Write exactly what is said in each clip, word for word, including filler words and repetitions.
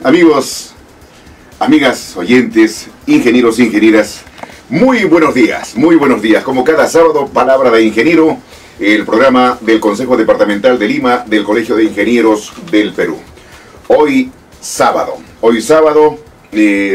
Amigos, amigas, oyentes, ingenieros, ingenieras, muy buenos días, muy buenos días. Como cada sábado, Palabra de Ingeniero, el programa del Consejo Departamental de Lima del Colegio de Ingenieros del Perú. Hoy sábado, hoy sábado, eh,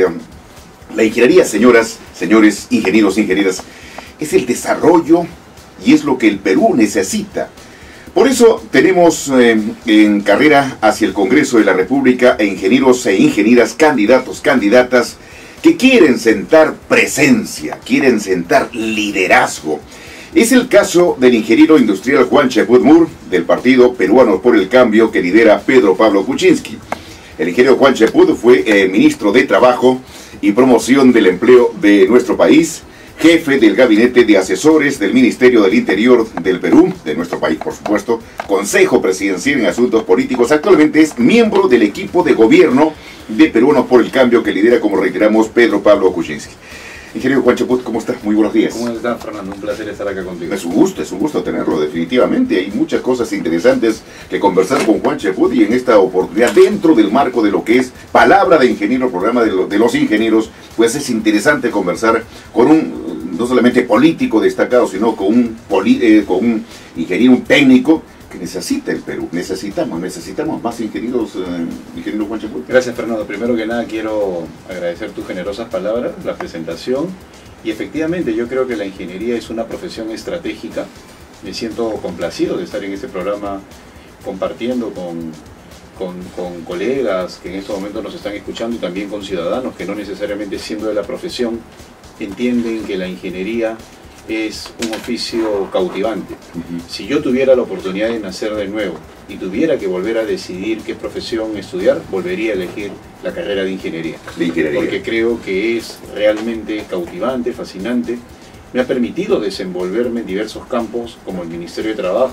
la ingeniería, señoras, señores, ingenieros, ingenieras, es el desarrollo y es lo que el Perú necesita. Por eso tenemos eh, en carrera hacia el Congreso de la República a ingenieros e ingenieras, candidatos, candidatas, que quieren sentar presencia, quieren sentar liderazgo. Es el caso del ingeniero industrial Juan Cheput Mur, del Partido Peruano por el Cambio, que lidera Pedro Pablo Kuczynski. El ingeniero Juan Cheput fue eh, ministro de Trabajo y Promoción del Empleo de nuestro país, jefe del Gabinete de Asesores del Ministerio del Interior del Perú, de nuestro país por supuesto, Consejo Presidencial en Asuntos Políticos. Actualmente es miembro del equipo de gobierno de Peruanos por el Cambio, que lidera, como reiteramos, Pedro Pablo Kuczynski. Ingeniero Juan Cheput, ¿cómo estás? Muy buenos días. ¿Cómo estás, Fernando? Un placer estar acá contigo. Es un gusto, es un gusto tenerlo, definitivamente. Hay muchas cosas interesantes que conversar con Juan Cheput, y en esta oportunidad, dentro del marco de lo que es Palabra de Ingeniero, programa de, lo, de los ingenieros, pues es interesante conversar con un, no solamente político destacado, sino con un, poli, eh, con un ingeniero, un técnico que necesita el Perú. Necesitamos, necesitamos más ingenieros, eh, ingeniero Juan Cheput. Gracias, Fernando. Primero que nada quiero agradecer tus generosas palabras, la presentación, y efectivamente yo creo que la ingeniería es una profesión estratégica. Me siento complacido de estar en este programa compartiendo con, con, con colegas que en estos momentos nos están escuchando, y también con ciudadanos que no necesariamente, siendo de la profesión, entienden que la ingeniería es un oficio cautivante. Uh-huh. Si yo tuviera la oportunidad de nacer de nuevo y tuviera que volver a decidir qué profesión estudiar, volvería a elegir la carrera de ingeniería. De ingeniería. Porque creo que es realmente cautivante, fascinante. Me ha permitido desenvolverme en diversos campos, como el Ministerio de Trabajo.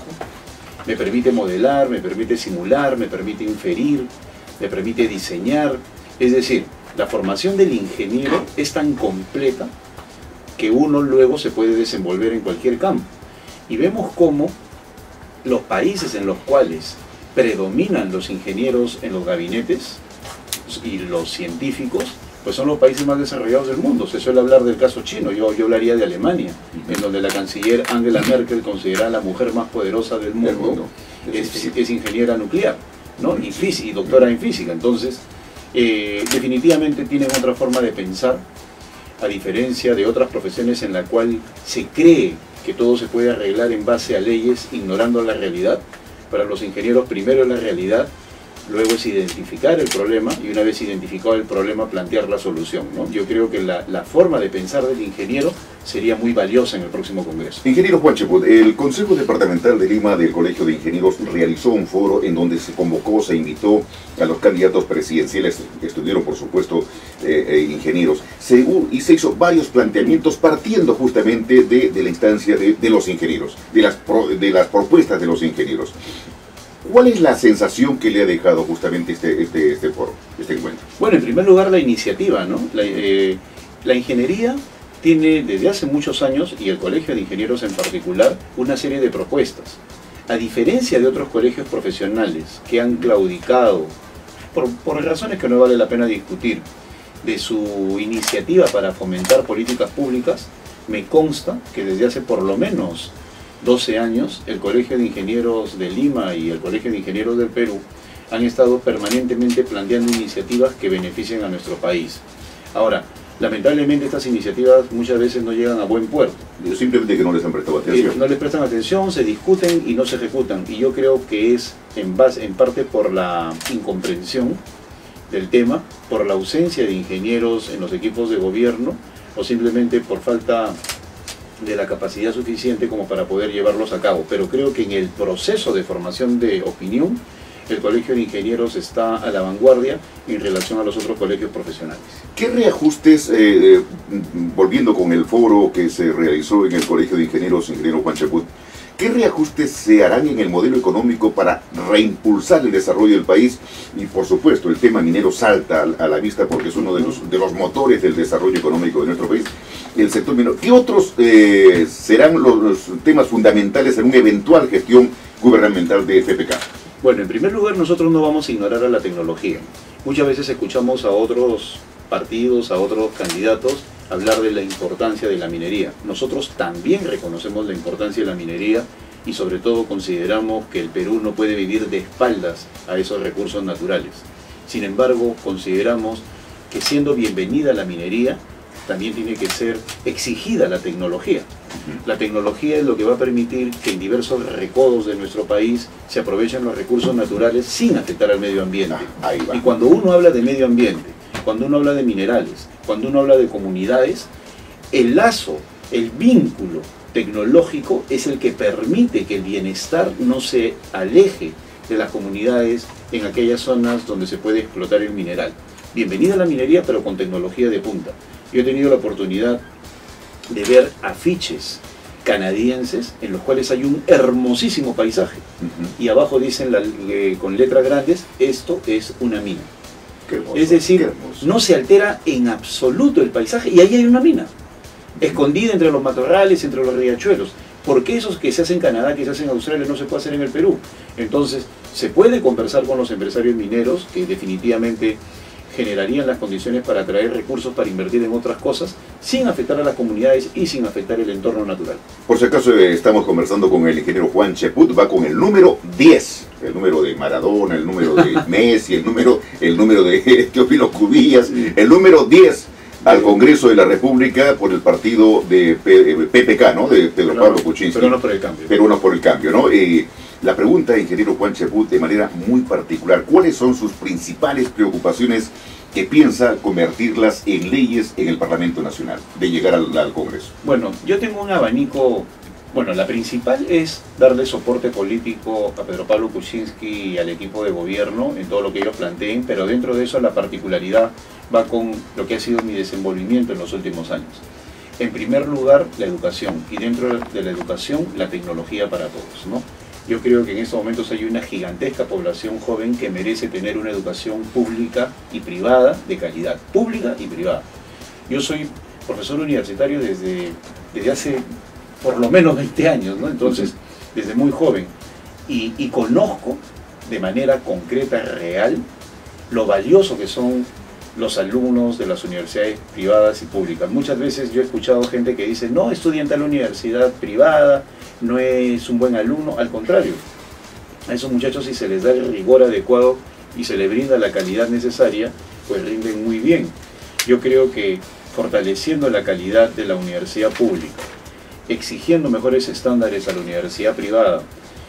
Me permite modelar, me permite simular, me permite inferir, me permite diseñar. Es decir, la formación del ingeniero es tan completa que uno luego se puede desenvolver en cualquier campo. Y vemos cómo los países en los cuales predominan los ingenieros en los gabinetes y los científicos, pues son los países más desarrollados del mundo. Se suele hablar del caso chino, yo, yo hablaría de Alemania, en donde la canciller Angela Merkel, considerada la mujer más poderosa del mundo, del mundo. Es, es ingeniera nuclear, ¿no? y, y doctora en física. Entonces, eh, definitivamente tienen otra forma de pensar, a diferencia de otras profesiones en la cual se cree que todo se puede arreglar en base a leyes, ignorando la realidad. Para los ingenieros, primero es la realidad, luego es identificar el problema, y una vez identificado el problema, plantear la solución, ¿no? Yo creo que la, la forma de pensar del ingeniero sería muy valiosa en el próximo Congreso. Ingeniero Juan Cheput, el Consejo Departamental de Lima del Colegio de Ingenieros realizó un foro en donde se convocó, se invitó a los candidatos presidenciales, que estuvieron por supuesto eh, eh, ingenieros, se, y se hizo varios planteamientos partiendo justamente de, de la instancia de, de los ingenieros, de las, pro, de las propuestas de los ingenieros. ¿Cuál es la sensación que le ha dejado justamente este, este, este foro, este encuentro? Bueno, en primer lugar, la iniciativa, ¿no? La, eh, la ingeniería tiene desde hace muchos años, y el Colegio de Ingenieros en particular, una serie de propuestas. A diferencia de otros colegios profesionales que han claudicado, por, por razones que no vale la pena discutir, de su iniciativa para fomentar políticas públicas, me consta que desde hace por lo menos doce años, el Colegio de Ingenieros de Lima y el Colegio de Ingenieros del Perú han estado permanentemente planteando iniciativas que beneficien a nuestro país. Ahora, lamentablemente estas iniciativas muchas veces no llegan a buen puerto. Simplemente que no les han prestado atención. Eh, no les prestan atención, se discuten y no se ejecutan. Y yo creo que es en, base, en parte por la incomprensión del tema, por la ausencia de ingenieros en los equipos de gobierno, o simplemente por falta de la capacidad suficiente como para poder llevarlos a cabo. Pero creo que en el proceso de formación de opinión, el Colegio de Ingenieros está a la vanguardia en relación a los otros colegios profesionales. ¿Qué reajustes, eh, volviendo con el foro que se realizó en el Colegio de Ingenieros, ingeniero Juan Cheput, qué reajustes se harán en el modelo económico para reimpulsar el desarrollo del país? Y por supuesto el tema minero salta a la vista porque es uno de los, de los motores del desarrollo económico de nuestro país, el sector minero. ¿Qué otros eh, serán los, los temas fundamentales en una eventual gestión gubernamental de F P K? Bueno, en primer lugar, nosotros no vamos a ignorar a la tecnología. Muchas veces escuchamos a otros partidos, a otros candidatos, hablar de la importancia de la minería. Nosotros también reconocemos la importancia de la minería y sobre todo consideramos que el Perú no puede vivir de espaldas a esos recursos naturales. Sin embargo, consideramos que siendo bienvenida la minería, también tiene que ser exigida la tecnología. La tecnología es lo que va a permitir que en diversos recodos de nuestro país se aprovechen los recursos naturales sin afectar al medio ambiente. Ah, ahí va. Y cuando uno habla de medio ambiente, cuando uno habla de minerales, cuando uno habla de comunidades, el lazo, el vínculo tecnológico es el que permite que el bienestar no se aleje de las comunidades en aquellas zonas donde se puede explotar el mineral. Bienvenida a la minería, pero con tecnología de punta. Yo he tenido la oportunidad de ver afiches canadienses en los cuales hay un hermosísimo paisaje. Uh-huh. Y abajo dicen la, eh, con letras grandes, esto es una mina. Qué hermoso, es decir, no se altera en absoluto el paisaje y ahí hay una mina, uh-huh, escondida entre los matorrales, entre los riachuelos. ¿Por qué esos que se hacen en Canadá, que se hacen en Australia, no se puede hacer en el Perú? Entonces, se puede conversar con los empresarios mineros que definitivamente generarían las condiciones para atraer recursos para invertir en otras cosas sin afectar a las comunidades y sin afectar el entorno natural. Por si acaso estamos conversando con el ingeniero Juan Cheput, va con el número diez, el número de Maradona, el número de Messi, el número, el número de Teófilo Cubillas, el número diez al Congreso de la República por el partido de P P K, ¿no? De Pedro Pablo Kuczynski. Pero no por el cambio. Pero no por el cambio, ¿no? Eh, la pregunta, ingeniero Juan Cheput, de manera muy particular, ¿cuáles son sus principales preocupaciones que piensa convertirlas en leyes en el Parlamento Nacional, de llegar al, al Congreso? Bueno, yo tengo un abanico. Bueno, la principal es darle soporte político a Pedro Pablo Kuczynski y al equipo de gobierno en todo lo que ellos planteen, pero dentro de eso la particularidad va con lo que ha sido mi desenvolvimiento en los últimos años. En primer lugar, la educación, y dentro de la educación, la tecnología para todos, ¿no? Yo creo que en estos momentos hay una gigantesca población joven que merece tener una educación pública y privada de calidad, pública y privada. Yo soy profesor universitario desde, desde hace por lo menos veinte años, ¿no? Entonces, desde muy joven, y, y conozco de manera concreta, real, lo valioso que son los alumnos de las universidades privadas y públicas. Muchas veces yo he escuchado gente que dice, no, estudia en tal universidad privada, no es un buen alumno. Al contrario, a esos muchachos, si se les da el rigor adecuado y se les brinda la calidad necesaria, pues rinden muy bien. Yo creo que fortaleciendo la calidad de la universidad pública, exigiendo mejores estándares a la universidad privada,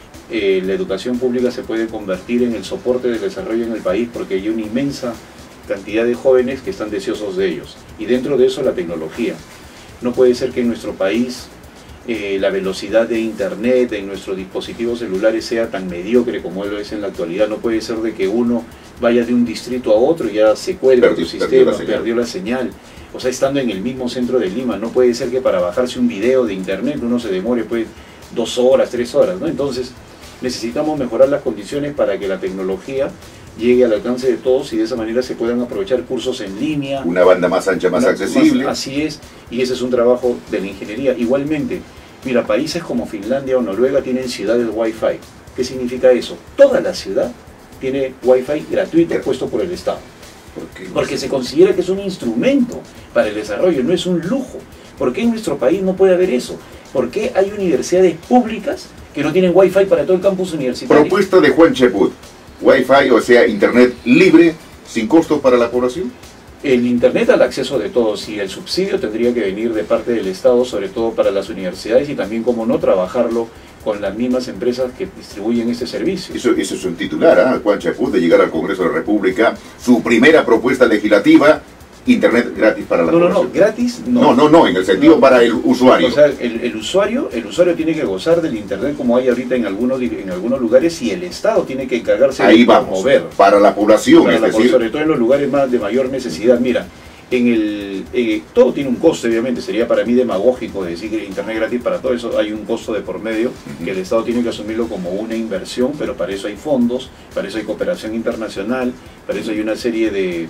eh, la educación pública se puede convertir en el soporte del desarrollo en el país, porque hay una inmensa cantidad de jóvenes que están deseosos de ellos. Y dentro de eso, la tecnología. No puede ser que en nuestro país eh, la velocidad de internet en nuestros dispositivos celulares sea tan mediocre como lo es en la actualidad. No puede ser de que uno vaya de un distrito a otro y ya se cuelga tu sistema, perdió la, perdió la señal. O sea, estando en el mismo centro de Lima, no puede ser que para bajarse un video de internet uno se demore pues dos horas, tres horas, ¿no? Entonces necesitamos mejorar las condiciones para que la tecnología llegue al alcance de todos y de esa manera se puedan aprovechar cursos en línea. Una banda más ancha, más una, accesible. Más, así es, y ese es un trabajo de la ingeniería. Igualmente, mira, países como Finlandia o Noruega tienen ciudades Wi-Fi. ¿Qué significa eso? Toda la ciudad tiene Wi-Fi gratuito puesto por el Estado. ¿Por qué? Porque se considera que es un instrumento para el desarrollo, no es un lujo. ¿Por qué en nuestro país no puede haber eso? ¿Por qué hay universidades públicas que no tienen Wi-Fi para todo el campus universitario? Propuesta de Juan Cheput. Wi-Fi, o sea, internet libre, sin costos para la población. El internet al acceso de todos, y el subsidio tendría que venir de parte del Estado, sobre todo para las universidades, y también, como no, trabajarlo con las mismas empresas que distribuyen este servicio. Eso, eso es un titular, ¿eh? Juan Cheput, de llegar al Congreso de la República, su primera propuesta legislativa, internet gratis para la no, población. No, no, gratis no. No, no, no, en el sentido no, para el usuario. O sea, el, el usuario el usuario tiene que gozar del internet como hay ahorita en algunos, en algunos lugares, y el Estado tiene que encargarse Ahí de vamos, promover. Para la población, para es la, decir... sobre todo en los lugares más de mayor necesidad. Mira, en el eh, todo tiene un costo, obviamente. Sería para mí demagógico decir que el internet gratis para todo eso. Hay un costo de por medio, uh-huh, que el Estado tiene que asumirlo como una inversión, pero para eso hay fondos, para eso hay cooperación internacional, para eso hay una serie de,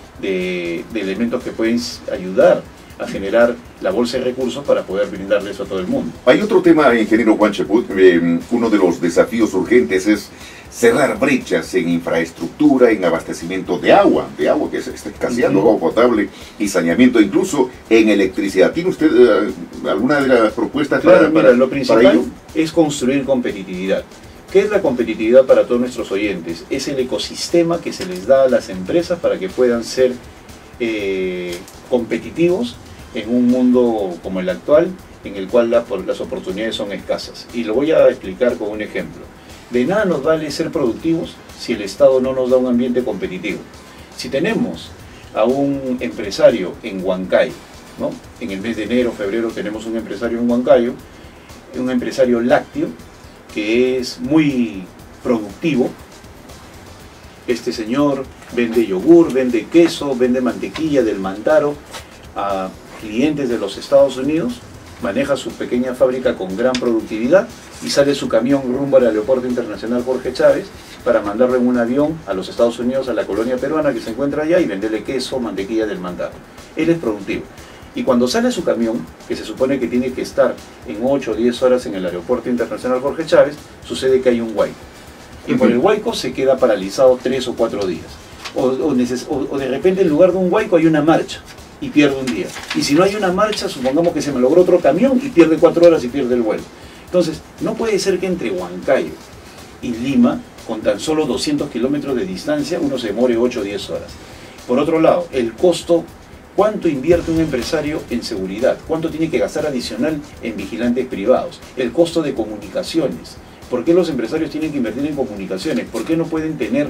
de, de elementos que pueden ayudar a generar la bolsa de recursos para poder brindarle eso a todo el mundo. Hay otro tema, ingeniero Juan Cheput, eh, uno de los desafíos urgentes es cerrar brechas en infraestructura, en abastecimiento de agua, de agua que se está escaseando, uh-huh. agua potable y saneamiento, incluso en electricidad. ¿Tiene usted uh, alguna de las propuestas? Claro, para, mira, para, lo principal es construir competitividad. ¿Qué es la competitividad para todos nuestros oyentes? Es el ecosistema que se les da a las empresas para que puedan ser eh, competitivos en un mundo como el actual, en el cual la, las oportunidades son escasas. Y lo voy a explicar con un ejemplo. De nada nos vale ser productivos si el Estado no nos da un ambiente competitivo. Si tenemos a un empresario en Huancayo, ¿no? En el mes de enero, febrero tenemos un empresario en Huancayo, un empresario lácteo, que es muy productivo. Este señor vende yogur, vende queso, vende mantequilla del Mantaro a clientes de los Estados Unidos, maneja su pequeña fábrica con gran productividad y sale su camión rumbo al Aeropuerto Internacional Jorge Chávez para mandarlo en un avión a los Estados Unidos, a la colonia peruana que se encuentra allá, y venderle queso, mantequilla del Mantaro. Él es productivo. Y cuando sale su camión, que se supone que tiene que estar en ocho o diez horas en el Aeropuerto Internacional Jorge Chávez, sucede que hay un huaico. Y por el huaico se queda paralizado tres o cuatro días. O, o, o, o de repente en lugar de un huaico hay una marcha y pierde un día. Y si no hay una marcha, supongamos que se me logró otro camión y pierde cuatro horas y pierde el vuelo. Entonces, no puede ser que entre Huancayo y Lima, con tan solo doscientos kilómetros de distancia, uno se demore ocho o diez horas. Por otro lado, el costo. ¿Cuánto invierte un empresario en seguridad? ¿Cuánto tiene que gastar adicional en vigilantes privados? El costo de comunicaciones. ¿Por qué los empresarios tienen que invertir en comunicaciones? ¿Por qué no pueden tener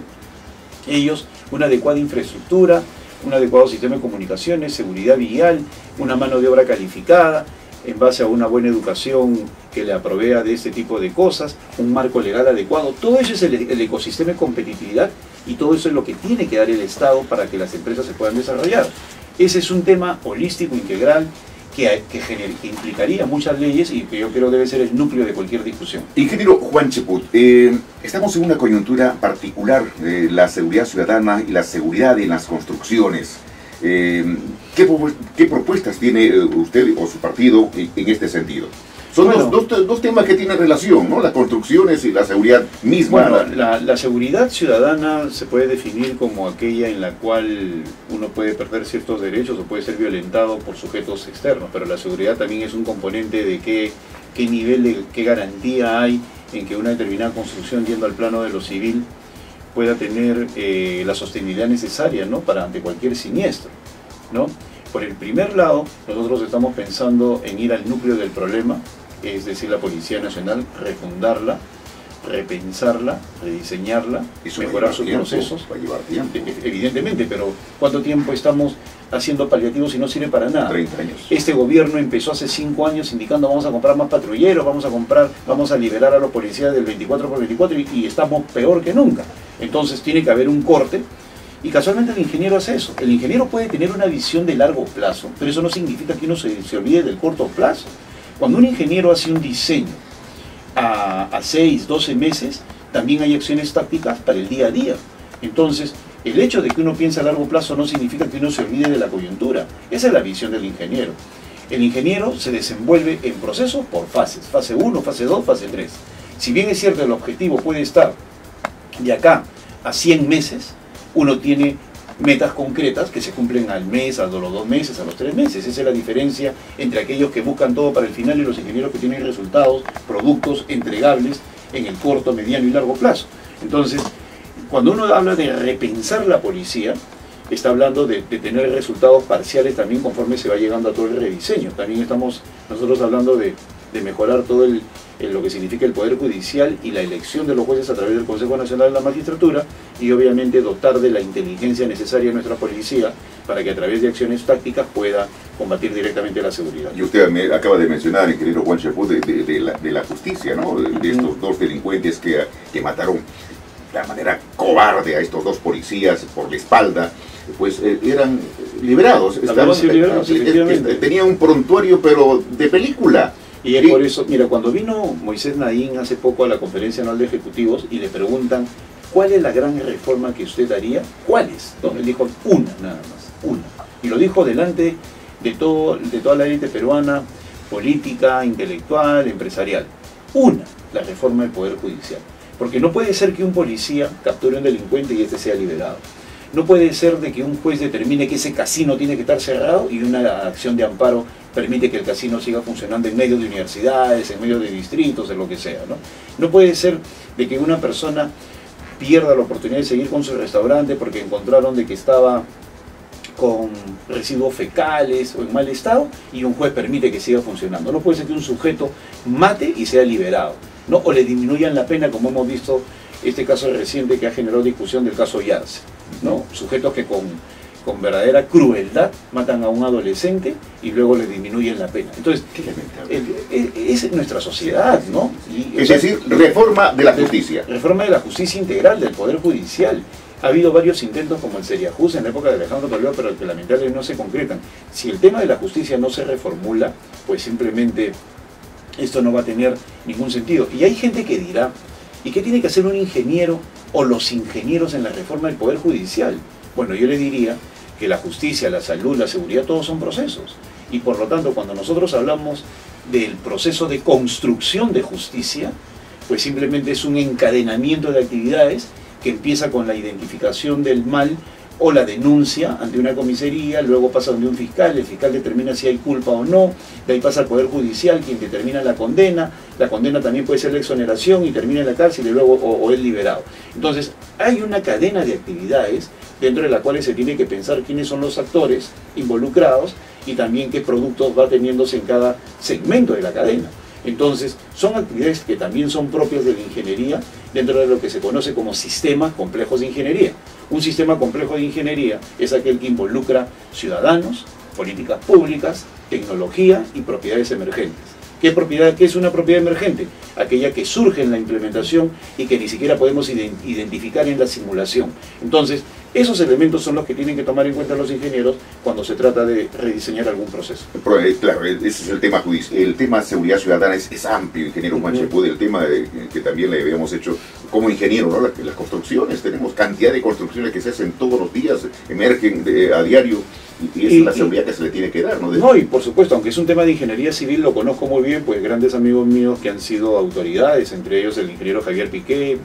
ellos una adecuada infraestructura, un adecuado sistema de comunicaciones, seguridad vial, una mano de obra calificada, en base a una buena educación que le provea de este tipo de cosas, un marco legal adecuado? Todo eso es el, el ecosistema de competitividad, y todo eso es lo que tiene que dar el Estado para que las empresas se puedan desarrollar. Ese es un tema holístico, integral, que, que, gener, que implicaría muchas leyes y que yo creo debe ser el núcleo de cualquier discusión. Ingeniero Juan Cheput, eh, estamos en una coyuntura particular de la seguridad ciudadana y la seguridad en las construcciones. Eh, ¿qué, ¿Qué propuestas tiene usted o su partido en, en este sentido? Son bueno, dos, dos, dos temas que tienen relación, ¿no? Las construcciones y la seguridad misma. Bueno, la, la seguridad ciudadana se puede definir como aquella en la cual uno puede perder ciertos derechos o puede ser violentado por sujetos externos, pero la seguridad también es un componente de qué, qué nivel, de qué garantía hay en que una determinada construcción, yendo al plano de lo civil, pueda tener eh, la sostenibilidad necesaria, ¿no? Para ante cualquier siniestro, ¿no? Por el primer lado, nosotros estamos pensando en ir al núcleo del problema, es decir, la Policía Nacional, refundarla, repensarla, rediseñarla, Eso mejorar sus tiempo, procesos. Va a llevar tiempo. Evidentemente, pero ¿cuánto tiempo estamos haciendo paliativos y no sirve para nada? treinta años. Este gobierno empezó hace cinco años indicando vamos a comprar más patrulleros, vamos a comprar, vamos a liberar a los policías del veinticuatro por veinticuatro y, y estamos peor que nunca. Entonces tiene que haber un corte. Y casualmente el ingeniero hace eso. El ingeniero puede tener una visión de largo plazo, pero eso no significa que uno se, se olvide del corto plazo. Cuando un ingeniero hace un diseño a, a seis, doce meses, también hay acciones tácticas para el día a día. Entonces, el hecho de que uno piense a largo plazo no significa que uno se olvide de la coyuntura. Esa es la visión del ingeniero. El ingeniero se desenvuelve en procesos por fases. Fase uno, fase dos, fase tres. Si bien es cierto el objetivo puede estar de acá a cien meses, uno tiene metas concretas que se cumplen al mes, a los dos meses, a los tres meses. Esa es la diferencia entre aquellos que buscan todo para el final y los ingenieros que tienen resultados, productos entregables en el corto, mediano y largo plazo. Entonces, cuando uno habla de repensar la policía, está hablando de, de tener resultados parciales también conforme se va llegando a todo el rediseño. También estamos nosotros hablando de, de mejorar todo el, el, lo que significa el Poder Judicial y la elección de los jueces a través del Consejo Nacional de la Magistratura, y obviamente dotar de la inteligencia necesaria a nuestra policía para que a través de acciones tácticas pueda combatir directamente la seguridad. Y usted me acaba de mencionar, ingeniero Juan Cheput, de, de, de, la, de la justicia, ¿no? De, de estos dos delincuentes que, que mataron de manera cobarde a estos dos policías por la espalda. Pues eh, eran liberados, estaban, liberados eh, eh, tenían un prontuario pero de película. Y es y, por eso, mira, cuando vino Moisés Naín hace poco a la Conferencia Anual de Ejecutivos y le preguntan ¿cuál es la gran reforma que usted haría? ¿Cuáles? Él dijo una nada más, una. Y lo dijo delante de, todo, de toda la élite peruana, política, intelectual, empresarial. Una, la reforma del Poder Judicial. Porque no puede ser que un policía capture a un delincuente y este sea liberado. No puede ser de que un juez determine que ese casino tiene que estar cerrado y una acción de amparo permite que el casino siga funcionando en medio de universidades, en medio de distritos, en lo que sea, ¿no? No puede ser de que una persona pierda la oportunidad de seguir con su restaurante porque encontraron de que estaba con residuos fecales o en mal estado y un juez permite que siga funcionando. No puede ser que un sujeto mate y sea liberado, ¿no? O le disminuyan la pena, como hemos visto este caso reciente que ha generado discusión del caso Yarse, ¿no? Sujetos que con, con verdadera crueldad matan a un adolescente y luego le disminuyen la pena. Entonces, es, es nuestra sociedad, ¿no? Y, es decir, reforma de la justicia. Reforma de la justicia integral del Poder Judicial. Ha habido varios intentos como el Seriajus en la época de Alejandro Toledo, pero que lamentablemente no se concretan. Si el tema de la justicia no se reformula, pues simplemente esto no va a tener ningún sentido. Y hay gente que dirá, ¿y qué tiene que hacer un ingeniero o los ingenieros en la reforma del Poder Judicial? Bueno, yo le diría que la justicia, la salud, la seguridad, todos son procesos. Y por lo tanto, cuando nosotros hablamos del proceso de construcción de justicia, pues simplemente es un encadenamiento de actividades que empieza con la identificación del mal o la denuncia ante una comisaría, luego pasa ante un fiscal, el fiscal determina si hay culpa o no, de ahí pasa al Poder Judicial, quien determina la condena, la condena también puede ser la exoneración y termina en la cárcel y luego o, o es liberado. Entonces, hay una cadena de actividades dentro de la cual se tiene que pensar quiénes son los actores involucrados y también qué productos va teniéndose en cada segmento de la cadena. Entonces, son actividades que también son propias de la ingeniería dentro de lo que se conoce como sistemas complejos de ingeniería. Un sistema complejo de ingeniería es aquel que involucra ciudadanos, políticas públicas, tecnología y propiedades emergentes. ¿Qué, propiedad, ¿Qué es una propiedad emergente? Aquella que surge en la implementación y que ni siquiera podemos identificar en la simulación. Entonces, esos elementos son los que tienen que tomar en cuenta los ingenieros cuando se trata de rediseñar algún proceso. Claro, ese es el tema judicial. El tema seguridad ciudadana es, es amplio, ingeniero Juan Cheput, el tema de, que también le habíamos hecho como ingeniero, ¿no? Las, las construcciones, tenemos cantidad de construcciones que se hacen todos los días, emergen de, a diario. Y esa es la seguridad que se le tiene que dar, ¿no? No, y por supuesto, aunque es un tema de ingeniería civil, lo conozco muy bien, pues grandes amigos míos que han sido autoridades, entre ellos el ingeniero Javier Piqué.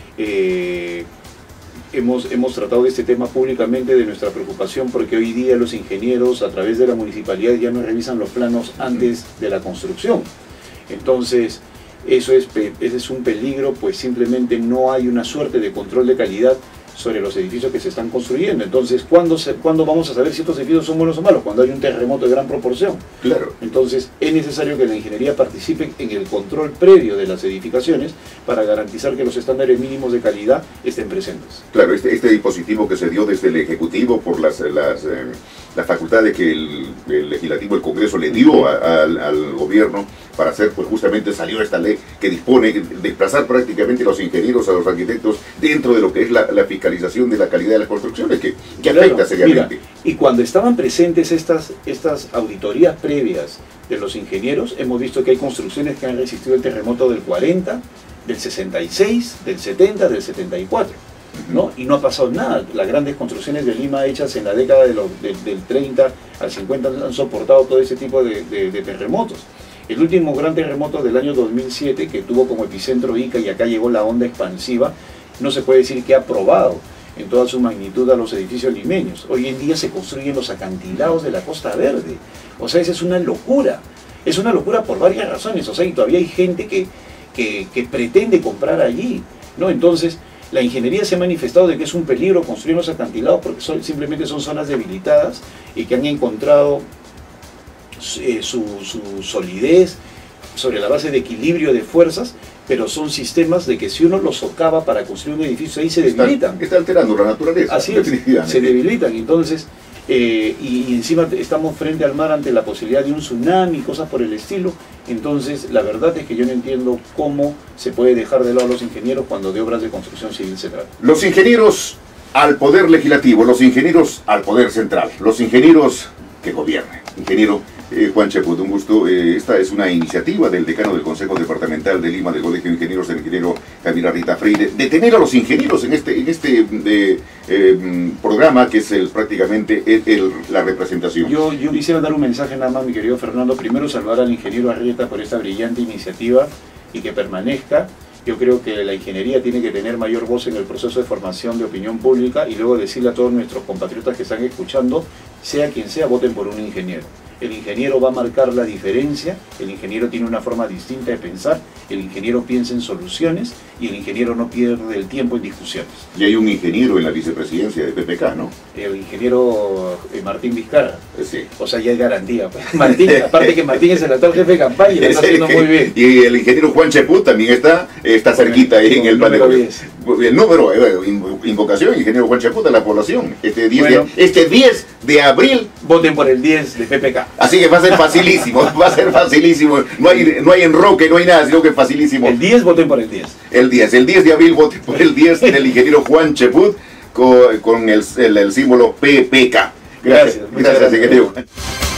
Eh, hemos, hemos tratado de este tema públicamente, de nuestra preocupación, porque hoy día los ingenieros, a través de la municipalidad, ya no revisan los planos antes de la construcción. Entonces, eso es, ese es un peligro, pues simplemente no hay una suerte de control de calidad sobre los edificios que se están construyendo. Entonces, ¿cuándo, se, ¿cuándo vamos a saber si estos edificios son buenos o malos? Cuando hay un terremoto de gran proporción. Claro. Entonces, es necesario que la ingeniería participe en el control previo de las edificaciones para garantizar que los estándares mínimos de calidad estén presentes. Claro, este, este dispositivo que se dio desde el Ejecutivo por las, las, eh, las facultades que el, el Legislativo, el Congreso le dio a, a, al gobierno para hacer, pues justamente salió esta ley que dispone de desplazar prácticamente a los ingenieros, a los arquitectos, dentro de lo que es la, la fiscalización de la calidad de las construcciones, que, que claro, afecta seriamente. Mira, y cuando estaban presentes estas, estas auditorías previas de los ingenieros, hemos visto que hay construcciones que han resistido el terremoto del cuarenta, del sesenta y seis, del setenta, del setenta y cuatro. ¿No? Y no ha pasado nada. Las grandes construcciones de Lima hechas en la década de los, de, del treinta al cincuenta han soportado todo ese tipo de, de, de terremotos. El último gran terremoto del año dos mil siete, que tuvo como epicentro Ica y acá llegó la onda expansiva, no se puede decir que ha probado en toda su magnitud a los edificios limeños. Hoy en día se construyen los acantilados de la Costa Verde. O sea, esa es una locura. Es una locura por varias razones. O sea, y todavía hay gente que, que, que pretende comprar allí, ¿no? Entonces, la ingeniería se ha manifestado de que es un peligro construir los acantilados porque son, simplemente son zonas debilitadas y que han encontrado eh, su, su solidez sobre la base de equilibrio de fuerzas, pero son sistemas de que si uno los socava para construir un edificio, ahí se debilitan. Está, está alterando la naturaleza. Así es, se debilitan. Entonces, eh, y, y encima estamos frente al mar ante la posibilidad de un tsunami, cosas por el estilo. Entonces, la verdad es que yo no entiendo cómo se puede dejar de lado a los ingenieros cuando de obras de construcción civil se trata. Los ingenieros al poder legislativo, los ingenieros al poder central, los ingenieros que gobiernan. Ingeniero eh, Juan Cheput, un gusto. Eh, esta es una iniciativa del decano del Consejo Departamental de Lima, del Colegio de Ingenieros, el ingeniero Javier Arrieta Freire, de tener a los ingenieros en este, en este de, eh, programa que es el, prácticamente el, el, la representación. Yo, yo quisiera dar un mensaje nada más, mi querido Fernando. Primero, saludar al ingeniero Arrieta por esta brillante iniciativa y que permanezca. Yo creo que la ingeniería tiene que tener mayor voz en el proceso de formación de opinión pública y luego decirle a todos nuestros compatriotas que están escuchando, sea quien sea, voten por un ingeniero. El ingeniero va a marcar la diferencia, el ingeniero tiene una forma distinta de pensar, el ingeniero piensa en soluciones y el ingeniero no pierde el tiempo en discusiones. Y hay un ingeniero en la vicepresidencia de P P K, ¿no? El ingeniero eh, Martín Vizcarra. Sí. O sea, ya es garantía. Pues. Martín, aparte que Martín es el actual jefe de campaña y lo está haciendo muy bien. Y el ingeniero Juan Cheput también está, está cerquita ahí en el panel. El número, eh, invocación, ingeniero Juan Cheput a la población. Este diez, bueno, de, este diez de abril. Voten por el diez de P P K. Así que va a ser facilísimo, va a ser facilísimo. No hay, no hay enroque, no hay nada, sino que es facilísimo. El diez, voten por el diez. El diez, el diez de abril voten por el diez del ingeniero Juan Cheput con, con el, el, el símbolo P P K. Gracias, gracias, gracias ingeniero.